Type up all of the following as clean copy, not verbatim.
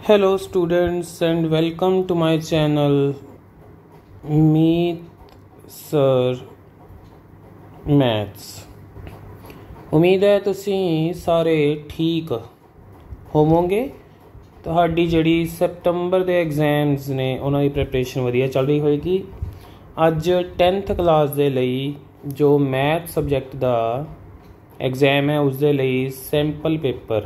Hello students and welcome to my channel Meet Sir Maths। उम्मीद है ਤੁਸੀਂ ਸਾਰੇ ਠੀਕ ਹੋਵੋਗੇ। ਤੁਹਾਡੀ ਜਿਹੜੀ ਸਤੰਬਰ ਦੇ ਐਗਜ਼ਾਮਸ ਨੇ ਉਹਨਾਂ ਦੀ ਪ੍ਰੈਪਰੇਸ਼ਨ ਵਧੀਆ ਚੱਲ ਰਹੀ ਹੋਏਗੀ। ਅੱਜ 10th ਕਲਾਸ ਦੇ ਲਈ ਜੋ ਮੈਥ ਸਬਜੈਕਟ ਦਾ ਐਗਜ਼ਾਮ ਹੈ ਉਸ ਦੇ ਲਈ ਸੈਂਪਲ ਪੇਪਰ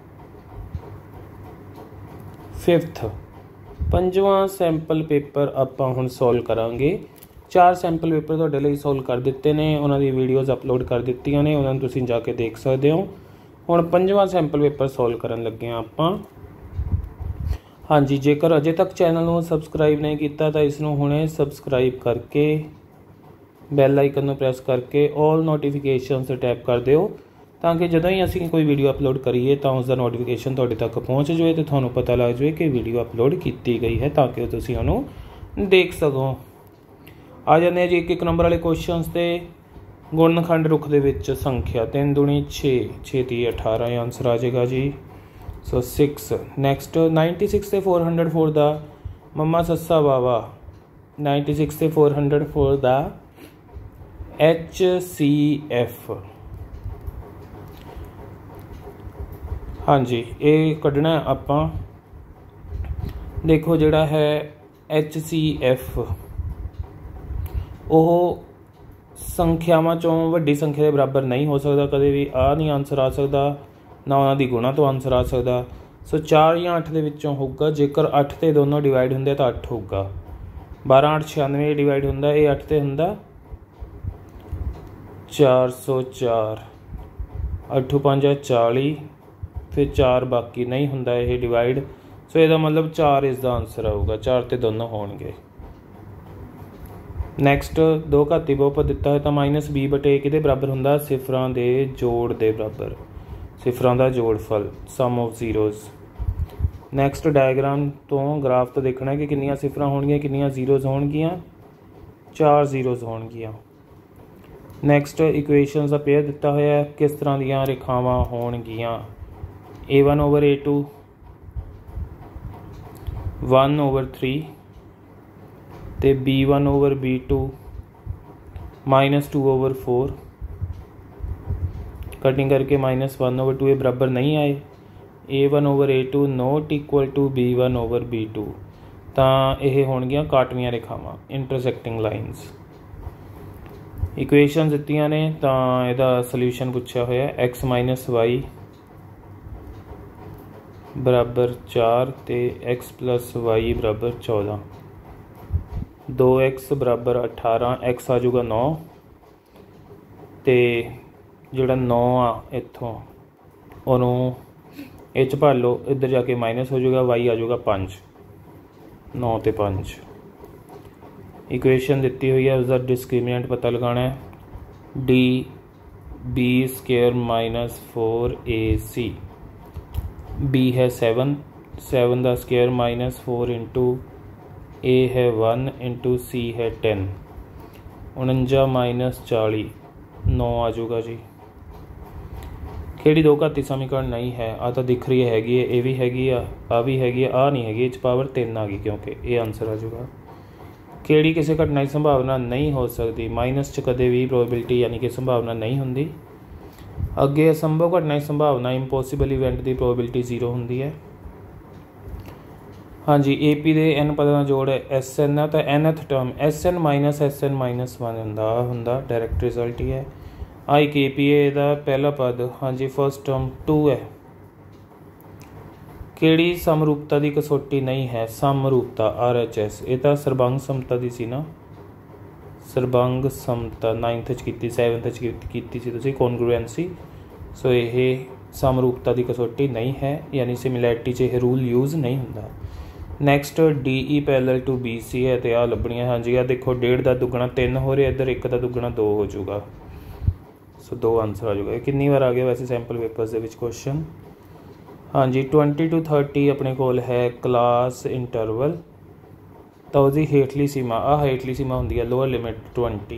5th पंजवां सैंपल पेपर आपां हुण सॉल्व करांगे। 4 सैंपल पेपर तुहाडे लई सॉल्व कर दिते ने, उन्हां दी वीडियोज़ अपलोड कर दित्तियां ने, उन्हां नूं तुसीं जाके देख सकदे हो। हुण 5वां सैंपल पेपर सॉल्व करन लगे हां आपां। हाँ जी, जेकर अजे तक चैनल नूं सबसक्राइब नहीं कीता तां इस नूं हुणे सबसक्राइब करके बैल आइकन नूं प्रेस करके ऑल नोटिफिकेशनस टैप कर दिओ ताकि जदों ही असीं कोई वीडियो अपलोड करिए तो उसका नोटिफिकेशन तुहाडे तक पहुँच जाए तो तुहानूं पता लग जाए कि वीडियो अपलोड की गई है ताकि तुसीं उहनूं देख सको। आ जाते जी एक नंबर वाले क्वेश्चन से। गुणनखंड रुख दे विच संख्या 3 दूनी 6 6 ती 18 आंसर आ जाएगा जी। सो 6 नैक्सट 96 से 404 दा मम्मा सस्सा वावा 96 से 404 दा HCF। हाँ जी, ये कढ़ना आपां देखो जिहड़ा है HCF वो संख्यावां चों वड्डी संख्या के बराबर नहीं हो सकता कदे भी। आ नहीं आंसर आ सकता ना उन्हां दी गुणा तो आंसर आ सकता। सो 4 या 8 दे विचों होगा। जेकर 8 ते दोनों डिवाइड हुंदे तां 8 होगा। 12 8 96 डिवाइड हुंदा, ये 8 ते हुंदा 404। 8 5 40 फिर 4 बाकी नहीं हुंदा ये डिवाइड। सो इसका मतलब 4 इसका आंसर आऊगा। 4 ते दोनों होणगे। नैक्सट 2 घाती बहुपद दिता है तो -b बटे a किहदे बराबर हुंदा? सिफरां दे जोड़ दे बराबर, सिफरां दा जोड़फल sum of zeros. Next diagram तो ग्राफ तो देखना है कि कितनियां सिफरां होणगियां कितनियां जीरोज़ होणगियां। 4 जीरोज़ होणगियां। नैक्सट इक्वेशनस का पेयर दिता होया है, किस तरह दीयां रेखावां होणगियां। A1 over A2 1 over 3 ते B1 over B2 -2 over 4। Cutting करके -1 over 2 ये बराबर नहीं आए। A1 over A2 not equal to B1 over B2 तो यह होणगियां काटवियां रेखावां इंटरसैक्टिंग लाइनस। इक्वेशन दित्तियां ने तो इसका सल्यूशन पूछा होया x माइनस वाई बराबर 4 ते x प्लस वाई बराबर 14। 2x बराबर 18, x आ जाऊगा 9 तो जोड़ा 9 आ इतों उन्होंने इच भर लो, इधर जाके माइनस हो जाएगा, y आ जाऊगा 5। 9 ते 5 इक्वेशन दी हुई है, उसका डिस्क्रिमिनेंट पता लगाना है। D B square -4AC। b है 7 का स्केयर -4 इंटू a है 1 इंटू c है 10। 49 -40 9 आ जाऊगा जी। खेड़ी 2 घाती समीकरण नहीं है। आ तो दिख रही हैगी है, ये भी हैगी आ भी हैगी आ नहीं हैगी, इस पावर 3 आ गई क्योंकि ये आंसर आ जाऊगा। खेड़ी किसी घटना की संभावना नहीं हो सकती। माइनस च कदे भी प्रोबेबिलिटी यानी कि संभावना नहीं होंगी। अगे असंभव घटना की संभावना इंपॉसिबल इवेंट की प्रोबेबिलिटी 0 होंगी है। हाँ जी, AP दे n पदां दा जोड़ SN है तो nth term SN minus SN -1 हुंदा डायरैक्ट रिजल्ट ही है। आ एक AP है, इहदा पहला पद हाँ जी फर्स्ट टर्म 2 है। किहड़ी समरूपता की कसौटी नहीं है? समरूपता RHS। ये तो सरबंग समता की सी ना, सरबंग समता 9th की 7th की कॉन्ग्रुएंसी। सो ये समरूपता की कसौटी नहीं है यानी सिमिलैरिटी च यह रूल यूज़ नहीं होंदा। Next DE parallel to BC है तो आ लभनी है। हाँ जी, आ देखो 1.5 का दुगना 3 हो रहा, इधर 1 का दुगना 2 हो जाऊगा। सो 2 आंसर आ जाऊगा। कितनी बार आ गया वैसे सैंपल पेपर्स के विच क्वेश्चन। हाँ जी, 20 to 30 अपने कोल है क्लास इंटरवल तो उसकी हेठली सीमा आ हेठली सीमा होंगी है लोअर लिमिट 20।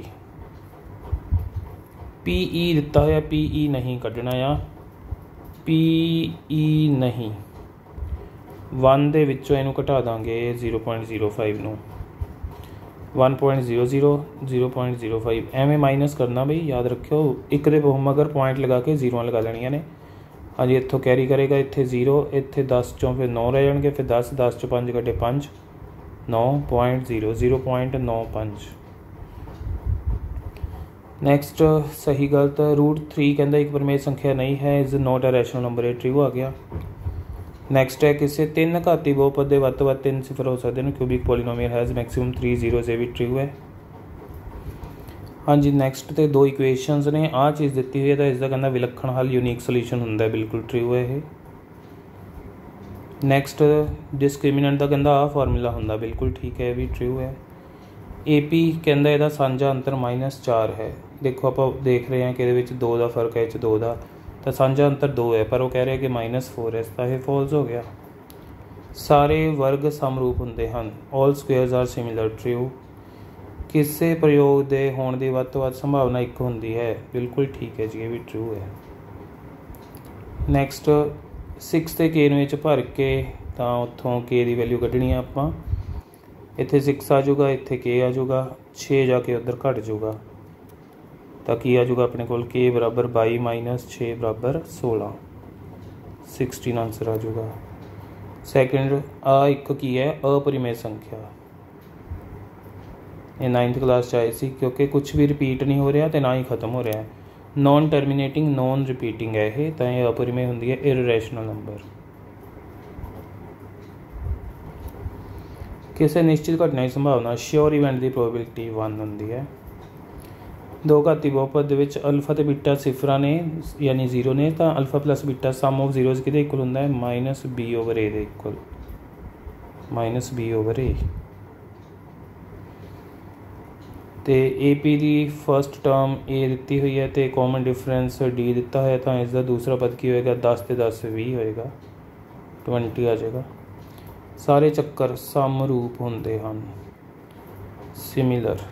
PE दिता है, PE नहीं कढ़ना आ, PE नहीं 1 ਦੇ ਵਿੱਚੋਂ ਇਹਨੂੰ ਘਟਾ ਦਾਂਗੇ 0.05 ਨੂੰ 1.00 0.05 ਐਵੇਂ ਮਾਈਨਸ ਕਰਨਾ ਬਈ, याद रखियो। एक दे मगर पॉइंट लगा के जीरो लगा लेनिया ने। हाँ जी, इत्थों कैरी करेगा इत्थे 0, इत्थे 10 चों फिर 9 रह जाएंगे, फिर 10 चों 5 कटे 5 9.0 0.95। नैक्सट सही गलत। √3 कहता एक परमेय संख्या नहीं है, is not a rational number, ये ट्रू आ गया। नैक्सट है किसी 3 घाती बहुपद के ਵੱਧ ਤੋਂ ਵੱਧ 3 सिफर हो सकते हैं, cubic polynomial has maximum 3 zeros, ये भी ट्रू है। हाँ जी, नैक्सट तो 2 इक्वेशनस ने, आ चीज़ दी हुई है तो इसका कहना विलक्षण हल यूनीक सोल्यूशन होंगे, बिल्कुल ट्रू है ये। नैक्सट डिस्क्रिमिनेंट का कहता आ फॉर्मूला होंगे, बिल्कुल ठीक है, भी ट्रू है। AP कहता यदा साझा अंतर -4 है। देखो आप देख रहे हैं कि ये 2 का फर्क है, 2 का तो साझा अंतर 2 है, पर वो कह रहे हैं कि -4 है, इसका ये फॉल्स हो गया। सारे वर्ग समरूप होंगे हैं, all squares are similar, true. किसी प्रयोग के होने की ਵੱਧ ਤੋਂ ਵੱਧ संभावना 1 होंगी है, बिल्कुल ठीक है जी, ये भी ट्रू है। नैक्सट 6 ਤੇ k ਨੂੰ भर के तो उत्थों k की वैल्यू कढ़नी है आपां। इत्थे 6 आ जाऊगा, इत्थे k आ जाऊगा, 6 जाके उधर घट जाऊगा तो की आ जाऊगा अपने को k बराबर 22 - 6 बराबर 16, 16 आंसर आ जाऊगा। सैकेंड आ एक की है अपरिमेय संख्या, ये 9th क्लास आए सी, क्योंकि कुछ भी रिपीट नहीं हो रहा तो ना ही खत्म हो रहा है। नॉन टर्मीनेटिंग नॉन रिपीटिंग है ये, तो ये अपरिमेय होंगी है, इररेशनल नंबर। किसी निश्चित घटना की संभावना श्योर इवेंट की प्रोबेबिलिटी 1 होंगी है। 2 घाती बहुपद विच अल्फा तो बीटा सिफर ने यानी 0 ने, तो alpha plus beta sum of zeros कि इक्वल होंगे है -b/a के इक्वल, -b/a। तो AP की फर्स्ट टर्म A दी हुई है, तो कॉमन डिफरेंस D दिता है, तो इसका दूसरा पद की होएगा 10 ते 10 20 होएगा, 20 आ जाएगा। सारे चक्कर समरूप होंगे हैं, सिमिलर।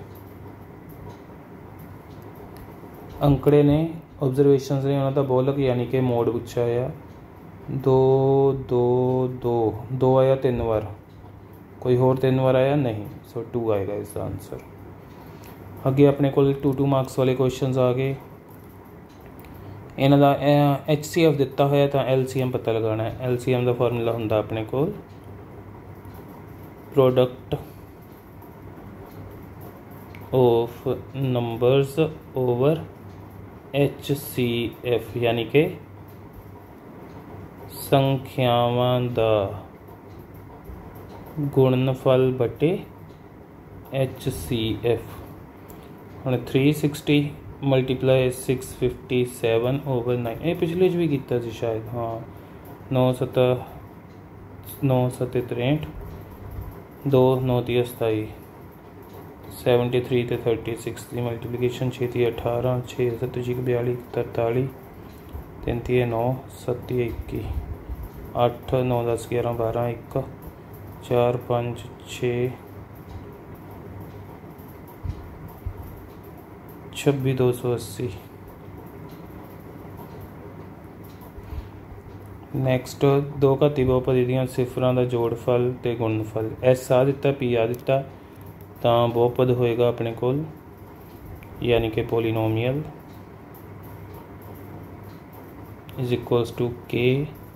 अंकड़े ने ऑब्जरवेशनस ने उन्होंने बहुलक यानी कि मोड पूछा है, 2 2 2 2 आया 3 बार, कोई होर 3 बार आया नहीं, सो 2 आएगा इसका आंसर। अगे अपने को 2 मार्क्स वाले क्वेश्चन आ गए। इन्हों का HCF दिता होया तो LCM पता लगाना है। LCM का फॉर्मूला होंगे अपने को product of numbers over HCF, यानी कि संख्यावां दा गुणनफल बटे HCF। हम 360 मल्टीप्लाई 657 ओवर 9, ये पिछले भी किया शायद, हाँ 9 7 9 7 63 2 9 27 73 ਤੇ 36 की मल्टीप्लीकेशन 6 ती 18 6 7 42 43 3 ती 9 7 ती 21 8 9 10 11 12 1 4 5 6 26 280। नैक्सट 2 घाती बहुपद ਦੀਆਂ सिफर का जोड़फल तो गुणनफल, S आ दिता P आ दिता, तो बहुपद होएगा अपने को यानी कि polynomial is equals to k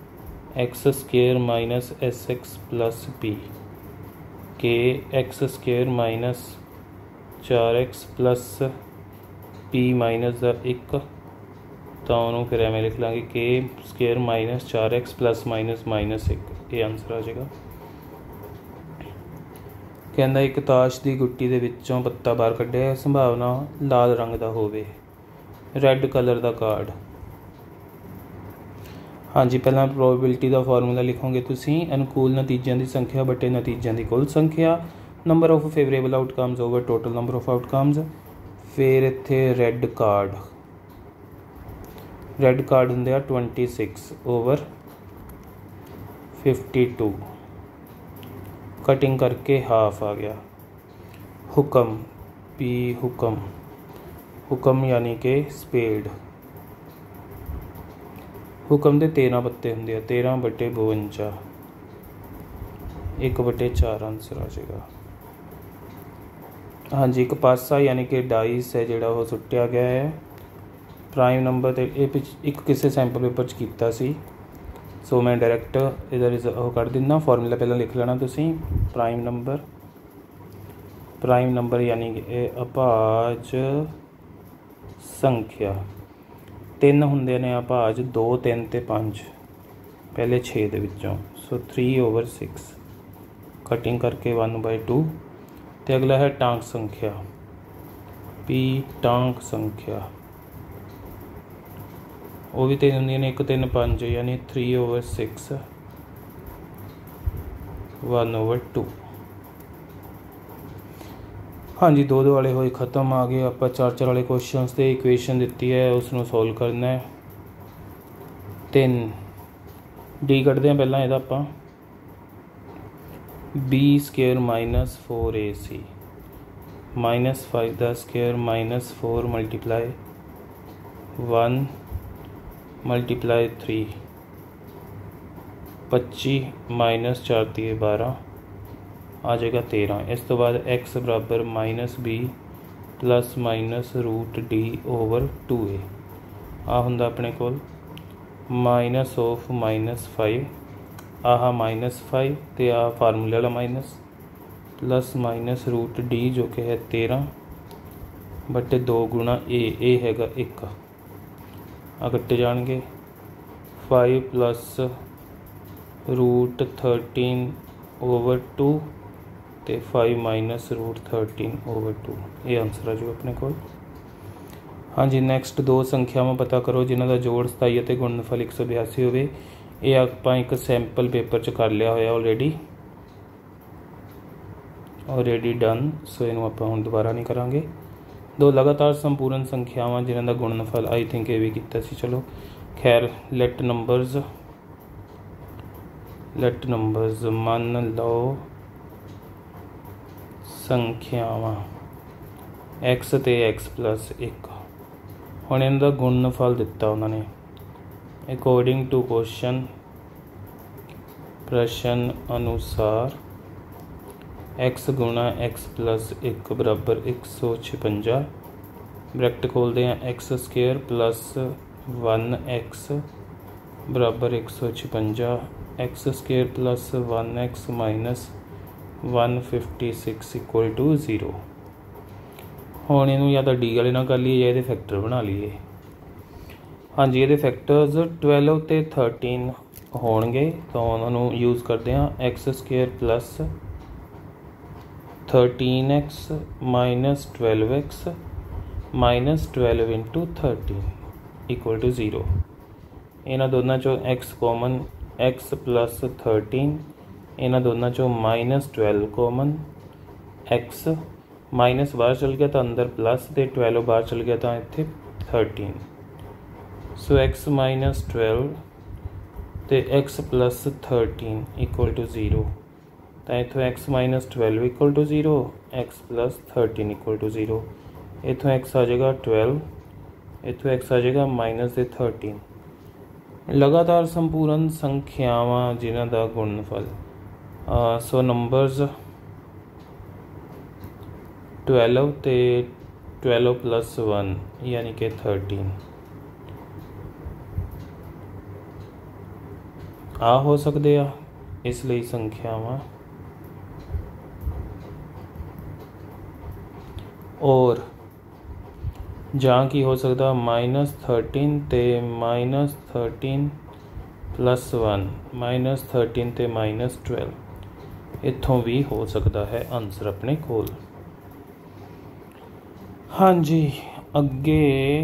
x² - sx plus p, k x² - 4x plus p minus का 1, तो उन्होंने फिर एवं लिख लाँगे k² - 4x प्लस -1, ये आंसर आ जाएगा। कहता एक ताश की गुट्टी के विचों पत्ता बाहर कढ़िया, संभावना लाल रंग का होवे, रैड कलर का कार्ड। हाँ जी, पहला प्रोबेबिलिटी का फॉर्मूला लिखोगे तुसी, अनुकूल नतीजों की संख्या बटे नतीजों की कुल संख्या, number of favourable outcomes over total number of outcomes. फिर इत्थे रैड कार्ड होंगे 26 ओवर 52, कटिंग करके हाफ आ गया। हुक्म P हुक्म यानी कि स्पेड, हुक्म के 13 पत्ते होंगे, 13 बटे 52, 1/4 आंसर आ जाएगा। हाँ जी, एक पासा यानी कि डाइस है जोड़ा वो सुट्टिया गया है प्राइम नंबर तो ये एक किसी सैंपल पेपर च कीता सी। सो मैं डायरैक्ट इधर वो कर दिना, फॉर्मूला पहले लिख लेना तुसीं। प्राइम नंबर यानी कि अभाज संख्या 3 होंदे ने अभाज 2 3 ते 5 पहले 6 दे विचों। सो 3/6 कटिंग करके 1/2। तो अगला है टांक संख्या पी टांक संख्या वो भी 3 होंदियां ने 1 3 5 यानी 3/6 1/2। हाँ जी, 2 वाले होए खत्म आ गए। आप 4 वाले क्वेश्चन से इक्वेशन दी है उसनों सोल्व करना है। 3 डी कटते हैं पहला यदा आप b² - 4ac -5 का स्क्वायर -4 मल्टीप्लाई 1 मल्टीप्लाई 3 25 -4 × 12 आ जाएगा 13। इस तो बाद x बराबर -b ±√d/2a आ हुंदा अपने कोल -5 आह -5 तो आ फार्मूले वाला माइनस ±√d जो कि है 13/2 गुणा ए हैगा 1 आ कट्टे जाएंगे 5 +√13/2 तो 5 -√13/2 ये आंसर आ जाएगा अपने को। हाँ जी, नैक्सट 2 संख्यावां पता करो जिन्हों का जोड़ 27 और गुणनफल 182 हो। ये आपां एक सैंपल पेपर च कर लिया होया ऑलरेडी डन। सो इनू आपां हुण दोबारा नहीं करांगे। 2 लगातार संपूर्ण संख्यावां जिन्हां दा गुणनफल आई थिंक ये भी कीता सी। चलो खैर, लेट नंबर्स मान लो संख्यावां x ते x+1। हुण इन्हां दा गुणनफल दिता उन्होंने अकॉर्डिंग टू प्रश्न अनुसार x गुणा x+1 बराबर 156। ब्रैकेट खोलते हैं x² + 1x बराबर 156 x² + 1x - 156 = 0। हुण इनू या तो डी वाले ना कर लीए या ये फैक्टर बना लीए। हाँ जी, ये फैक्टर्स 12 ते 13 होणगे तो उन्होंने यूज़ करते हैं x² + 13x - 12x - 12 × 13 = 0। इन्हां दोनों चो x कॉमन x + 13 इन्हां दोनों चो -12 कॉमन x माइनस बाहर चल गया तो अंदर प्लस तो 12 बाहर चल गया तो इत्थे 13। सो x - 12 तो x + 13 = 0 तो इतों x - 12 = 0 x + 13 = 0। इतों x आ जाएगा 12 इतों x आ जाएगा -13। लगातार संपूर्ण संख्यावां जिन्हां दा गुणनफल सो नंबर्स 12 ते 12 + 1 यानी कि 13 आ हो सकते आ। इसलिए संख्यावां और जां की हो सकता -13 ते -13 + 1 -13 ते -12 इत्थों भी हो सकता है आंसर अपने कोल। हाँ जी, अगे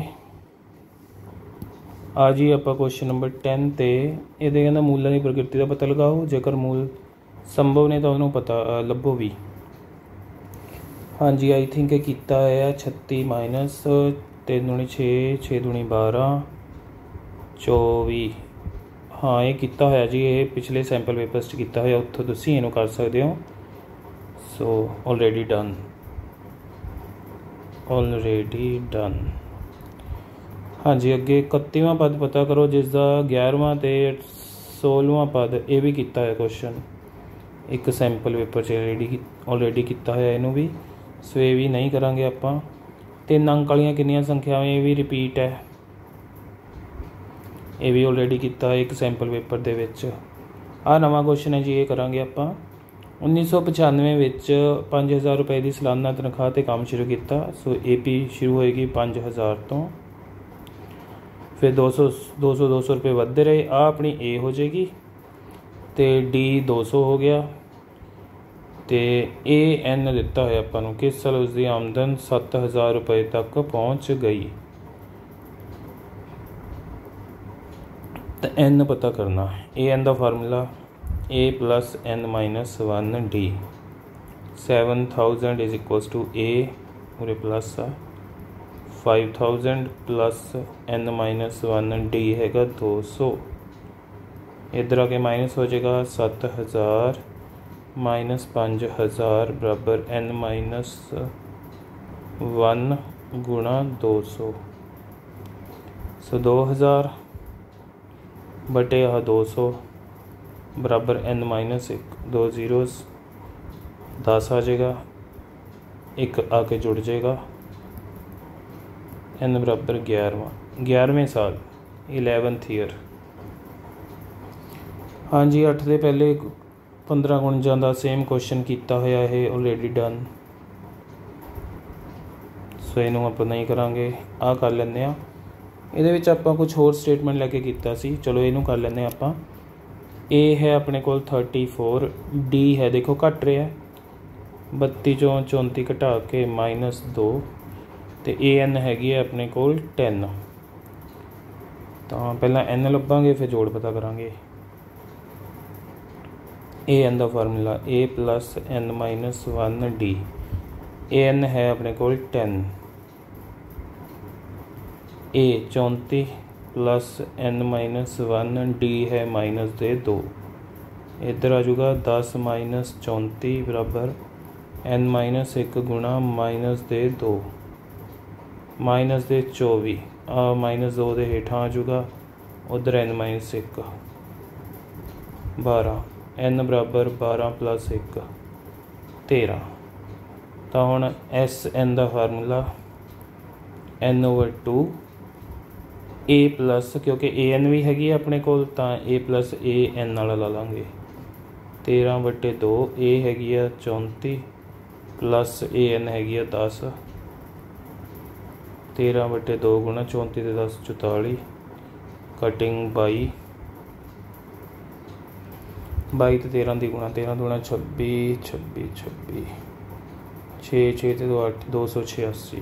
आ जी आप क्वेश्चन नंबर 10 ते ये कहना मूलों की प्रकृति का पता लगाओ, जेकर मूल संभव ने तो उन्होंने पता लभो भी। हाँ जी, आई थिंक किया है 36 - 3 दूनी 6 6 दूनी 12 24। हाँ ये किया होया जी, ये पिछले सैंपल पेपर्स किया होया उत्थों तुसीं इहनूं कर सकते हो। So already done. हाँ जी, अगे 31वां पद पता करो जिसका 11वां ते 16वां पद ये भी किया है क्वेश्चन। एक सैंपल पेपर च ऑलरेडी किया होया इनू भी, सो ये भी नहीं करांगे आपां। 3 अंक वालियां कितनियां संख्यावां, ये भी रिपीट है, ये भी ऑलरेडी किया है एक सैंपल पेपर दे विच। आ नवा क्वेश्चन है जी, ये करांगे आपां। 1995 विच 5000 रुपए की सालाना तनख्वाह ते काम शुरू किया। सो AP शुरू होएगी 5000 तो, फिर 200 रुपये वधदे रहे। आ अपनी A हो जाएगी, तो D 200 हो गया, तो AN दिता होया आपां नूं किस साल उसकी आमदन 7000 रुपये तक पहुँच गई। तो N पता करना। AN का formula A + N - 1D। 7000 = A उरे प्लस 5000 + N - 1D हैगा 200। इधर आके माइनस हो जाएगा 7000 - 5000 बराबर N - 1 गुणा 200। सो 2000 बटे 200 बराबर N - 1, 2 जीरोस 10 आ जाएगा, एक आके जुड़ जाएगा। N बराबर 11वें साल 11th ईयर। हाँ जी, 8 के पहले 15 गुणजां का सेम क्वेश्चन किया होया है ऑलरेडी डन। सो इनू आप नहीं करांगे, आ कर लेंगे। ये आप कुछ होर स्टेटमेंट लैके किया सी, चलो इनू कर लेंगे आप। A है अपने को 34, D है देखो घट रहा है 32 चों 34 घटा के -2, तो AN हैगी है अपने को 10। तो पहला N लभांगे फिर जोड़ पता करांगे। AN का formula A + N - 1D। AN है अपने को 10, A 34 + N - 1D है -2। इधर आ जाऊगा 10 - 34 बराबर N - 1 गुणा -2 -24। -2 के हेठां आ जाऊगा, उधर N - 1 12। N बराबर 12 + 1 13। तो हुण SN का फार्मूला N/2 A प्लस, क्योंकि AN भी हैगी अपने को, तो A + AN वाला ला लांगे। 13/2 A हैगी 34 प्लस AN हैगी 10। 13/2 गुणा 34 ते 10 44, कटिंग 22। 22 ते 13 की गुणा, 13 गुणा 26 26 26 6 6 ते 2 8 286।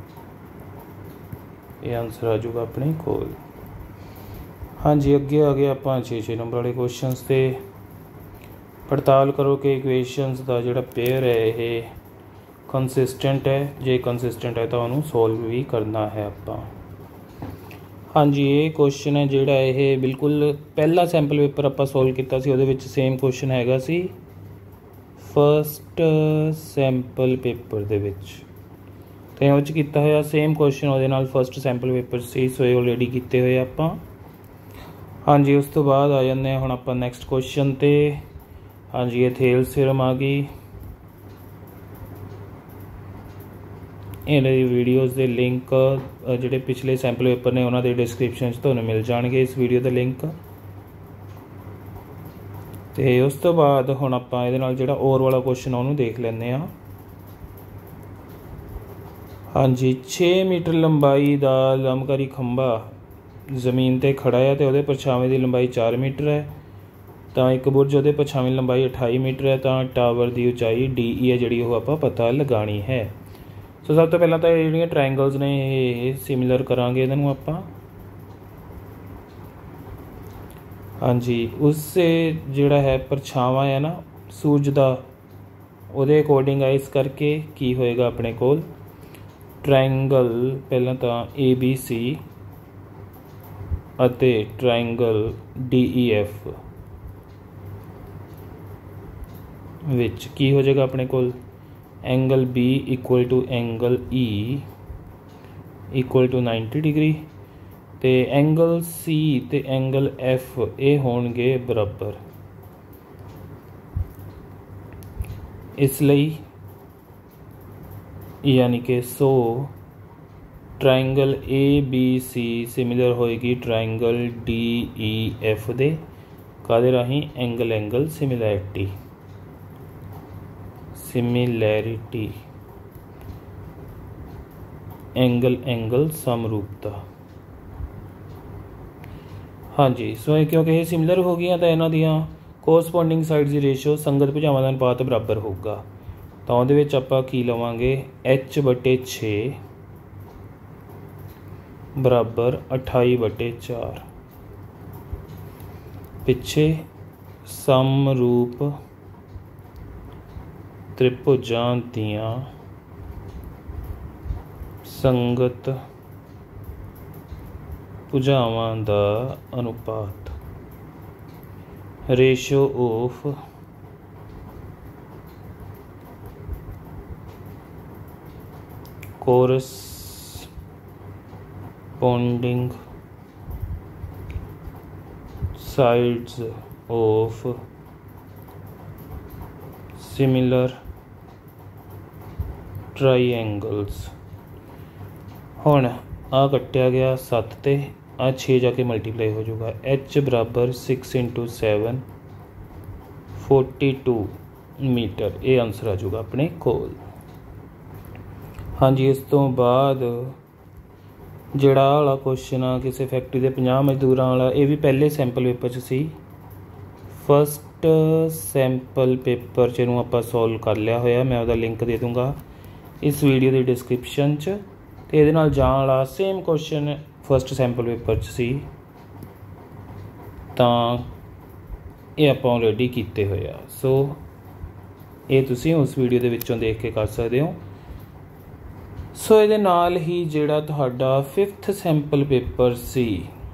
ये आंसर आ जाऊगा अपने कोल। हाँ जी, अगे आ गया आप 6 नंबर वाले क्वेश्चन से। पड़ताल करो कि इक्वेशनस का जोड़ा पेयर है ये कंसिस्टेंट है, जे कंसिस्टेंट है तो उन्होंने सोल्व भी करना है आप। हाँ जी, ये क्वेश्चन है जोड़ा ये बिल्कुल पहला सैंपल पेपर आप सोल्व किया सी, उहदे विच सेम क्वेश्चन हैगा सी फस्ट सैंपल पेपर दे विच, तो उह किया होया सेम क्वेश्चन उहदे नाल फस्ट सैंपल पेपर से सोए ऑलरेडी किए हुए आप। हाँ जी, उस तो बाद आ जाते हैं हुण आप नैक्सट क्वेश्चन ते। हाँ जी, ये थेल्स थ्योरम आ गई। इन्हां दी वीडियोज़ दे लिंक जिहड़े पिछले सैंपल पेपर ने उन्हां दे डिस्क्रिप्शन च तुहानूं मिल जाणगे इस वीडियो का लिंक। तो उस तो बाद हुण आपां इहदे नाल जिहड़ा और वाला क्वेश्चन उहनूं देख लैंदे आ। हाँ जी, 6 मीटर लंबाई का लंबकारी खंभा जमीन ते खड़ा है, तो उहदे परछावें की लंबाई 4 मीटर है, तो एक बुरज उहदे परछावें लंबाई 28 मीटर है, तो टावर की उचाई DE है जिहड़ी ओह आपां पता लगानी है। सो सब तो पहलां तो जिहड़ियां ट्रायंगल्स ने ये सिमिलर करांगे इन्हां नूं आपां। हाँ जी, उससे जिहड़ा है परछावां है ना सूरज का, उहदे अकॉर्डिंग है, इस करके की होएगा अपने कोल ट्रायंगल पहलां तो ABC अते ट्रायंगल DEF विच की हो जाएगा अपने कोल angle B = angle E = 90 degree, तो एंगल C ते एंगल F ये होणगे बराबर। इसलिए यानी कि सो ट्रायंगल ABC सिमिलर होएगी ट्रायंगल DEF दे कादे राही एंगल सिमिलैरिटी एंगल समरूपता। हाँ जी, सो क्योंकि ये सिमिलर हो गई तो इन्हों दियाँ कोरसपोंडिंग साइड्स की रेशो संगत भुजावां दा अनुपात बराबर होगा। तो उहदे विच आपां की लवांगे H/6 बराबर 28/4। पिछे समरूप त्रिभुजां दियां संगत भुजावां दा अनुपात ratio of corresponding sides of similar triangles. हुण आ कट्टिया गया 7 ते आ 6 जाके मल्टीप्लाई हो जाऊगा। H बराबर 6 × 7 42 मीटर, ये आंसर आ जाऊगा अपने कोल। हाँ जी, इस तो बाद जिहड़ा वाला क्वेश्चन आ किसी फैक्ट्री के 50 मजदूरां वाला, ये भी पहले सैंपल पेपर च सी। फस्ट सैंपल पेपर च इहनूं आपां सॉल्व कर लिया होया, मैं उसका लिंक दे दूँगा इस वीडियो की डिस्क्रिप्शन च। ते इहदे नाल जाण वाला same question first sample paper च सी, तां ये आपां ऑलरेडी कीते होए आ। सो ये तुसीं उस वीडियो दे विच्चों देख के कर सकदे हो। सो इहदे नाल ही जिहड़ा तुहाडा 5th सैंपल पेपर सी,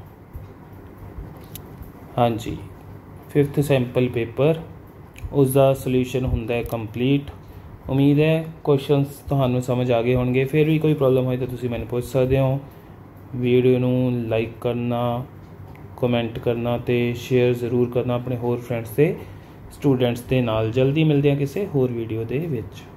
हाँ जी 5th सैंपल पेपर, उसका सल्यूशन हुंदा है कंप्लीट। उम्मीद है क्वेश्चनस तुहानूं समझ आ गए होणगे। फिर भी कोई प्रॉब्लम होए तो तुसीं मैनूं पुछ सकदे हो। वीडियो नूं लाइक करना, कमेंट करना ते शेयर ज़रूर करना अपने होर फ्रेंड्स ते स्टूडेंट्स दे नाल। जल्दी मिलदे हैं किसी होर वीडियो दे विच।